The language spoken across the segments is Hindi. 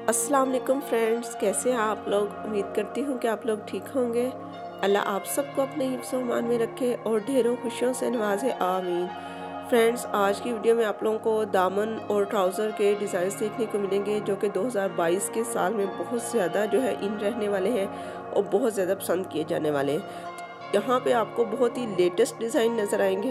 अस्सलाम वालेकुम फ्रेंड्स, कैसे हैं आप लोग। उम्मीद करती हूँ कि आप लोग ठीक होंगे। अल्लाह आप सबको अपने हिफ्ज़ मान में रखे और ढेरों खुशियों से नवाजे, आमीन। फ्रेंड्स, आज की वीडियो में आप लोगों को दामन और ट्राउज़र के डिज़ाइन देखने को मिलेंगे जो कि 2022 के साल में बहुत ज़्यादा जो है इन रहने वाले हैं और बहुत ज़्यादा पसंद किए जाने वाले हैं। यहाँ पे आपको बहुत ही लेटेस्ट डिज़ाइन नज़र आएंगे।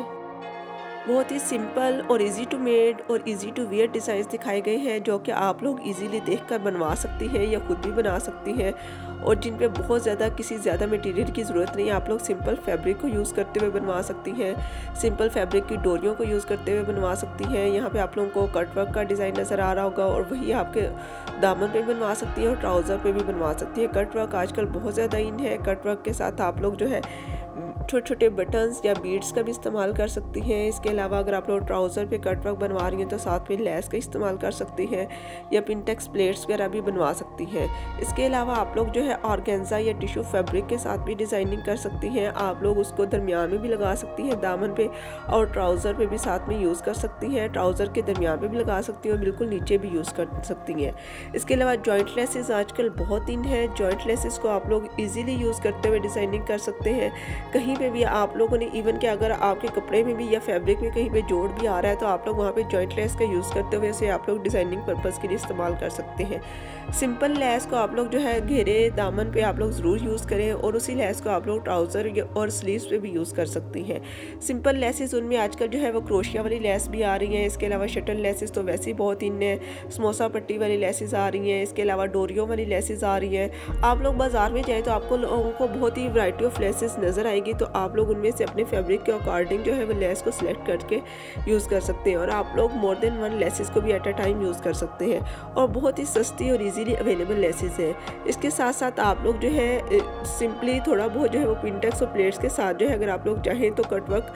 बहुत ही सिंपल और इजी टू मेड और इजी टू वियर डिज़ाइंस दिखाए गए हैं जो कि आप लोग इजीली देखकर बनवा सकती हैं या खुद भी बना सकती हैं और जिन पे बहुत ज़्यादा किसी ज़्यादा मटेरियल की ज़रूरत नहीं है। आप लोग सिंपल फैब्रिक को यूज़ करते हुए बनवा सकती हैं, सिंपल फैब्रिक की डोरियों को यूज़ करते हुए बनवा सकती हैं। यहाँ पे आप लोगों को कट वर्क का डिज़ाइन नज़र आ रहा होगा और वही आपके दामन पे भी बनवा सकती हैं और ट्राउज़र पे भी बनवा सकती हैं। कट वर्क आजकल बहुत ज़्यादा इन है। कट वर्क के साथ आप लोग जो है छोटे छोटे बटन्स या बीड्स का भी इस्तेमाल कर सकती हैं। इसके अलावा अगर आप लोग ट्राउज़र पे कट वर्क बनवा रही हैं तो साथ में लेस का इस्तेमाल कर सकती हैं या पिनटेक्स प्लेट्स वगैरह भी बनवा सकती हैं। इसके अलावा आप लोग जो है ऑर्गेन्जा या टिश्यू फैब्रिक के साथ भी डिज़ाइनिंग कर सकती हैं। आप लोग उसको दरमियान में भी लगा सकती हैं दामन पे और ट्राउज़र पे भी साथ में यूज़ कर सकती हैं। ट्राउज़र के दरमियान पे भी लगा सकती हैं और बिल्कुल नीचे भी यूज़ कर सकती हैं। इसके अलावा जॉइंट लेसेस आजकल बहुत इन है। जॉइंट लेसेस को आप लोग ईजिली यूज़ करते हुए डिज़ाइनिंग कर सकते हैं। कहीं पे भी आप लोगों ने इवन कि अगर आपके कपड़े में भी या फैब्रिक में कहीं पे जोड़ भी आ रहा है तो आप लोग वहाँ पे जॉइंट लेस का यूज़ करते हुए इसे आप लोग डिज़ाइनिंग पर्पज़ के लिए इस्तेमाल कर सकते हैं। सिंपल लेस को आप लोग जो है घेरे दामन पे आप लोग ज़रूर यूज़ करें और उसी लेस को आप लोग ट्राउज़र और स्लीव्स पे भी यूज़ कर सकती हैं। सिंपल लेसेस उनमें आजकल जो है वो क्रोशिया वाली लेस भी आ रही हैं। इसके अलावा शटल लेसेस तो वैसे ही बहुत इन है। समोसा पट्टी वाली लेसेस आ रही हैं। इसके अलावा डोरियों वाली लेसेस आ रही हैं। आप लोग बाज़ार में जाएँ तो आपको लोगों को बहुत ही वैरायटी ऑफ लेसेस नज़र आएगी, तो आप लोग उनमें से अपने फैब्रिक के अकॉर्डिंग जो है वो लेस को सिलेक्ट करके यूज़ कर सकते हैं और आप लोग मोर देन वन लेसेस को भी एट अ टाइम यूज़ कर सकते हैं और बहुत ही सस्ती और इजीली अवेलेबल लेसेस है। इसके साथ साथ आप लोग जो है सिंपली थोड़ा बहुत जो है वो पिनटेक्स और प्लेट्स के साथ जो है अगर आप लोग चाहें तो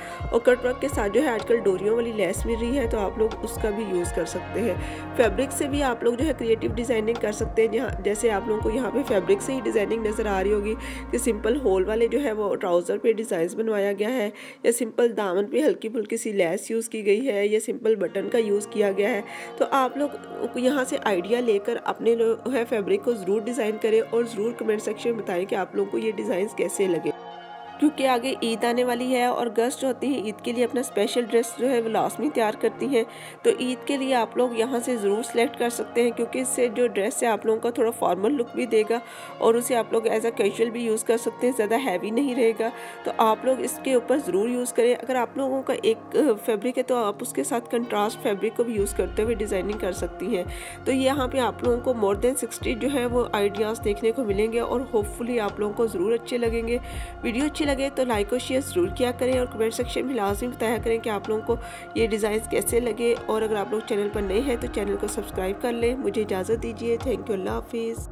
कटवर्क के साथ जो है आजकल डोरियों वाली लेस मिल रही है तो आप लोग उसका भी यूज़ कर सकते हैं। फैब्रिक से भी आप लोग जो है क्रिएटिव डिज़ाइनिंग कर सकते हैं। जहाँ जैसे आप लोगों को यहाँ पे फैब्रिक से ही डिज़ाइनिंग नज़र आ रही होगी कि सिंपल होल वाले जो है वो ट्राउज़र पे डिज़ाइन बनवाया गया है या सिंपल दामन पे हल्की फुल्की सी लेस यूज़ की गई है या सिंपल बटन का यूज़ किया गया है। तो आप लोग यहाँ से आइडिया लेकर अपने है फैब्रिक को ज़रूर डिज़ाइन करें और ज़रूर कमेंट सेक्शन में बताएं कि आप लोगों को ये डिज़ाइन कैसे लगे, क्योंकि आगे ईद आने वाली है और गेस्ट होती हैं ईद के लिए अपना स्पेशल ड्रेस जो है वो लाजमी तैयार करती हैं। तो ईद के लिए आप लोग यहाँ से ज़रूर सेलेक्ट कर सकते हैं क्योंकि इससे जो ड्रेस है आप लोगों का थोड़ा फॉर्मल लुक भी देगा और उसे आप लोग एज अ कैजुअल भी यूज़ कर सकते हैं, ज़्यादा हैवी नहीं रहेगा। तो आप लोग इसके ऊपर ज़रूर यूज़ करें। अगर आप लोगों का एक फैब्रिक है तो आप उसके साथ कंट्रास्ट फैब्रिक को भी यूज़ करते हुए डिज़ाइनिंग कर सकती हैं। तो यहाँ पर आप लोगों को मोर देन 60 जो है वो आइडियाज़ देखने को मिलेंगे और होपफुली आप लोगों को ज़रूर अच्छे लगेंगे। वीडियो अच्छी लगे तो लाइक और शेयर ज़रूर किया करें और कमेंट सेक्शन में लाजमी बताया करें कि आप लोगों को ये डिज़ाइन कैसे लगे। और अगर आप लोग चैनल पर नए हैं तो चैनल को सब्सक्राइब कर लें। मुझे इजाज़त दीजिए। Thank you. अल्लाह हाफिज़।